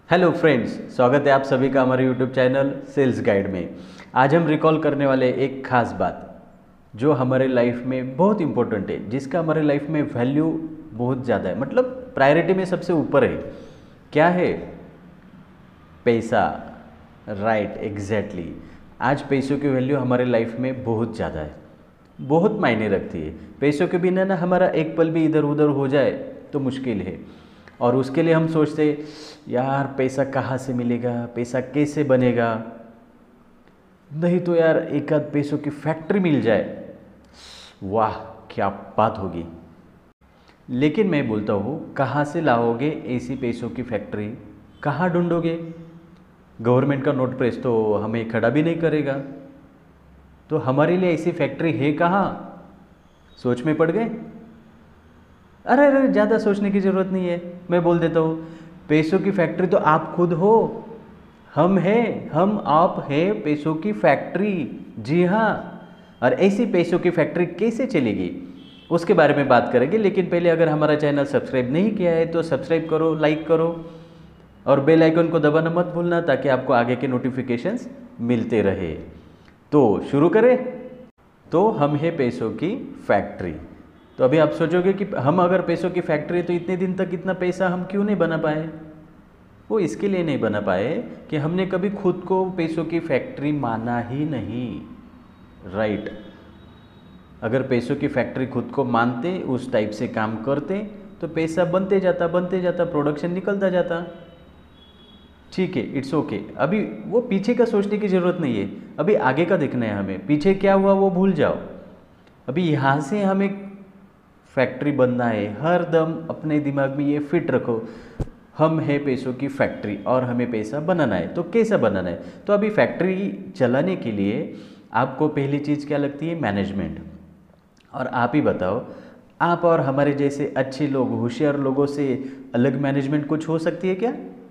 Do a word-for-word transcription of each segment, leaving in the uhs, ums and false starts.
Hello friends, स्वागत है आप सभी का हमारे यूट्यूब चैनल सेल्स गाइड में। आज हम रिकॉल करने वाले एक खास बात जो हमारे लाइफ में बहुत इम्पोर्टेंट है, जिसका हमारे लाइफ में वैल्यू बहुत ज़्यादा है, मतलब प्रायोरिटी में सबसे ऊपर है। क्या है? पैसा। Right, exactly. आज पैसों की वैल्यू हमारे लाइफ में बहुत ज़्यादा है, बहुत मायने रखती है। पैसों के बिना ना हमारा एक पल भी इधर उधर हो जाए तो मुश्किल है। और उसके लिए हम सोचते यार पैसा कहाँ से मिलेगा, पैसा कैसे बनेगा, नहीं तो यार एक आध पैसों की फैक्ट्री मिल जाए, वाह क्या बात होगी। लेकिन मैं बोलता हूँ, कहाँ से लाओगे ऐसी पैसों की फैक्ट्री? कहाँ ढूंढोगे? गवर्नमेंट का नोट प्रेस तो हमें खड़ा भी नहीं करेगा, तो हमारे लिए ऐसी फैक्ट्री है कहाँ? सोच में पड़ गए? अरे अरे ज़्यादा सोचने की ज़रूरत नहीं है, मैं बोल देता हूँ। पैसों की फैक्ट्री तो आप खुद हो, हम हैं, हम आप हैं पैसों की फैक्ट्री। जी हाँ। और ऐसी पैसों की फैक्ट्री कैसे चलेगी उसके बारे में बात करेंगे। लेकिन पहले अगर हमारा चैनल सब्सक्राइब नहीं किया है तो सब्सक्राइब करो, लाइक करो और बेल आइकन को दबाना मत भूलना, ताकि आपको आगे के नोटिफिकेशंस मिलते रहे। तो शुरू करें। तो हम हैं पैसों की फैक्ट्री। तो अभी आप सोचोगे कि हम अगर पैसों की फैक्ट्री है तो इतने दिन तक इतना पैसा हम क्यों नहीं बना पाए? वो इसके लिए नहीं बना पाए कि हमने कभी खुद को पैसों की फैक्ट्री माना ही नहीं। राइट। अगर पैसों की फैक्ट्री खुद को मानते, उस टाइप से काम करते, तो पैसा बनते जाता बनते जाता, प्रोडक्शन निकलता जाता। ठीक है, इट्स ओके। अभी वो पीछे का सोचने की ज़रूरत नहीं है, अभी आगे का देखना है हमें। पीछे क्या हुआ वो भूल जाओ, अभी यहाँ से हमें फैक्ट्री बनना है। हर दम अपने दिमाग में ये फिट रखो, हम हैं पैसों की फैक्ट्री और हमें पैसा बनाना है। तो कैसा बनाना है? तो अभी फैक्ट्री चलाने के लिए आपको पहली चीज़ क्या लगती है? मैनेजमेंट। और आप ही बताओ, आप और हमारे जैसे अच्छे लोग, होशियार लोगों से अलग मैनेजमेंट कुछ हो सकती है क्या?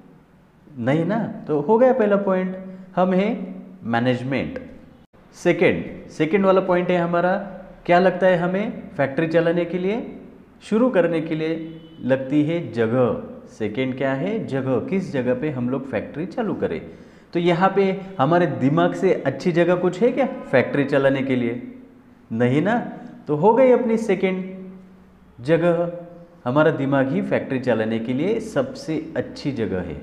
नहीं ना। तो हो गया पहला पॉइंट, हम हैं मैनेजमेंट। सेकेंड सेकेंड वाला पॉइंट है हमारा, क्या लगता है हमें फैक्ट्री चलाने के लिए, शुरू करने के लिए लगती है जगह। सेकेंड क्या है? जगह। किस जगह पे हम लोग फैक्ट्री चालू करें? तो यहाँ पे हमारे दिमाग से अच्छी जगह कुछ है क्या फैक्ट्री चलाने के लिए? नहीं ना। तो हो गई अपनी सेकेंड जगह, हमारा दिमाग ही फैक्ट्री चलाने के लिए सबसे अच्छी जगह है।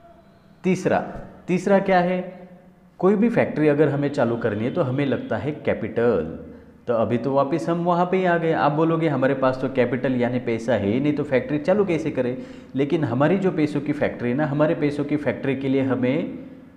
तीसरा तीसरा क्या है? कोई भी फैक्ट्री अगर हमें चालू करनी है तो हमें लगता है कैपिटल। तो अभी तो वापस हम वहाँ पे ही आ गए। आप बोलोगे हमारे पास तो कैपिटल यानी पैसा है ही नहीं, तो फैक्ट्री चालू कैसे करें? लेकिन हमारी जो पैसों की फैक्ट्री है ना, हमारे पैसों की फैक्ट्री के लिए हमें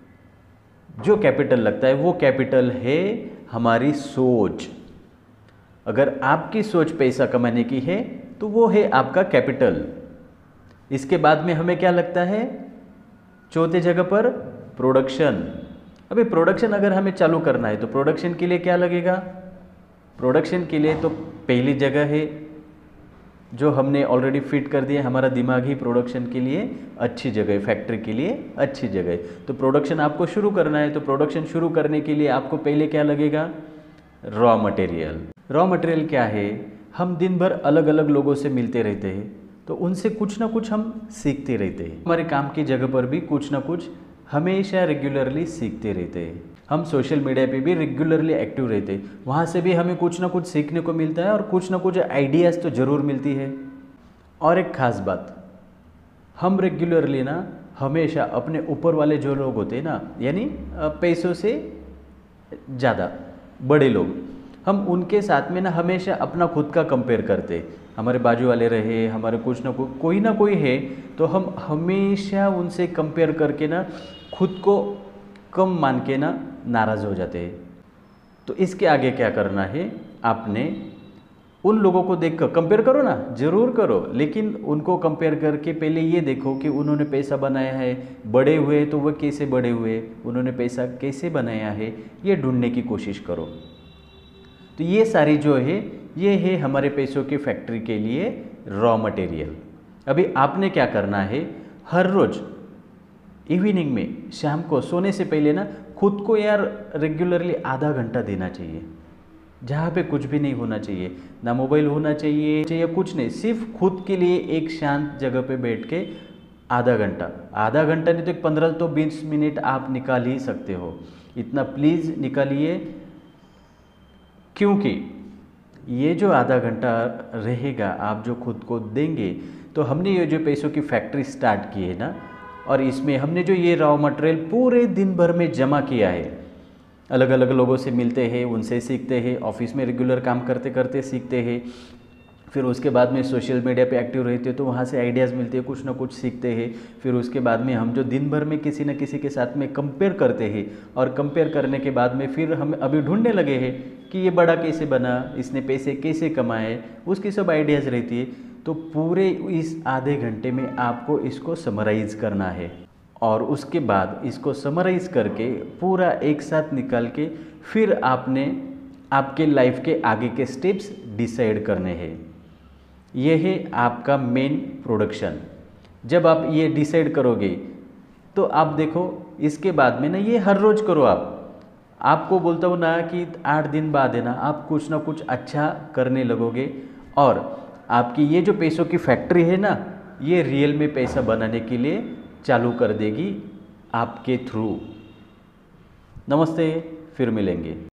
जो कैपिटल लगता है वो कैपिटल है हमारी सोच। अगर आपकी सोच पैसा कमाने की है तो वो है आपका कैपिटल। इसके बाद में हमें क्या लगता है? चौथे जगह पर प्रोडक्शन। अभी प्रोडक्शन अगर हमें चालू करना है तो प्रोडक्शन के लिए क्या लगेगा? प्रोडक्शन के लिए तो पहली जगह है जो हमने ऑलरेडी फिट कर दिया, हमारा दिमाग ही प्रोडक्शन के लिए अच्छी जगह है, फैक्ट्री के लिए अच्छी जगह है। तो प्रोडक्शन आपको शुरू करना है, तो प्रोडक्शन शुरू करने के लिए आपको पहले क्या लगेगा? Raw material. रॉ मटेरियल क्या है? हम दिन भर अलग अलग लोगों से मिलते रहते हैं, तो उनसे कुछ ना कुछ हम सीखते रहते हैं। हमारे काम की जगह पर भी कुछ ना कुछ हमेशा रेगुलरली सीखते रहते हैं। हम सोशल मीडिया पे भी रेगुलरली एक्टिव रहते हैं, वहाँ से भी हमें कुछ ना कुछ सीखने को मिलता है और कुछ ना कुछ आइडियाज़ तो ज़रूर मिलती है। और एक ख़ास बात, हम रेगुलरली ना हमेशा अपने ऊपर वाले जो लोग होते हैं ना, यानी पैसों से ज़्यादा बड़े लोग, हम उनके साथ में ना हमेशा अपना खुद का कंपेयर करते। हमारे बाजू वाले रहे, हमारे कुछ ना कोई कोई ना कोई है, तो हम हमेशा उनसे कंपेयर करके ना खुद को कम मान के ना नाराज़ हो जाते हैं। तो इसके आगे क्या करना है? आपने उन लोगों को देख कर कंपेयर करो ना, ज़रूर करो, लेकिन उनको कंपेयर करके पहले ये देखो कि उन्होंने पैसा बनाया है, बड़े हुए तो वह कैसे बड़े हुए, उन्होंने पैसा कैसे बनाया है, ये ढूंढने की कोशिश करो। तो ये सारी जो है ये है हमारे पैसों की फैक्ट्री के लिए रॉ मटेरियल। अभी आपने क्या करना है? हर रोज़ इवनिंग में, शाम को सोने से पहले ना खुद को यार रेगुलरली आधा घंटा देना चाहिए, जहाँ पे कुछ भी नहीं होना चाहिए, ना मोबाइल होना चाहिए चाहिए कुछ नहीं, सिर्फ खुद के लिए एक शांत जगह पे बैठ के आधा घंटा, आधा घंटा नहीं तो एक पंद्रह तो बीस मिनट आप निकाल ही सकते हो, इतना प्लीज़ निकालिए। क्योंकि ये जो आधा घंटा रहेगा आप जो खुद को देंगे, तो हमने ये जो पैसों की फैक्ट्री स्टार्ट की है ना, और इसमें हमने जो ये रॉ मटेरियल पूरे दिन भर में जमा किया है, अलग अलग लोगों से मिलते हैं, उनसे सीखते हैं, ऑफिस में रेगुलर काम करते करते सीखते हैं, फिर उसके बाद में सोशल मीडिया पे एक्टिव रहते हैं तो वहाँ से आइडियाज़ मिलते हैं, कुछ ना कुछ सीखते हैं। फिर उसके बाद में हम जो दिन भर में किसी न किसी के साथ में कंपेयर करते हैं, और कंपेयर करने के बाद में फिर हम अभी ढूंढने लगे हैं कि ये बड़ा कैसे बना, इसने पैसे कैसे कमाए, उसकी सब आइडियाज़ रहती है। तो पूरे इस आधे घंटे में आपको इसको समराइज़ करना है, और उसके बाद इसको समराइज़ करके पूरा एक साथ निकाल के फिर आपने आपके लाइफ के आगे के स्टेप्स डिसाइड करने हैं। ये है आपका मेन प्रोडक्शन। जब आप ये डिसाइड करोगे तो आप देखो इसके बाद में ना ये हर रोज़ करो। आप आपको बोलता हूँ ना कि आठ दिन बाद है ना आप कुछ ना कुछ अच्छा करने लगोगे, और आपकी ये जो पैसों की फैक्ट्री है ना, ये रियल में पैसा बनाने के लिए चालू कर देगी आपके थ्रू। नमस्ते, फिर मिलेंगे।